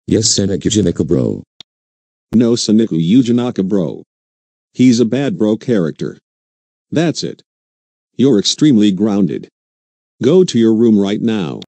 Yes, Sonikku Yujinaka Bro. No, Sonikku Yujinaka Bro. He's a bad bro character. That's it. You're extremely grounded. Go to your room right now.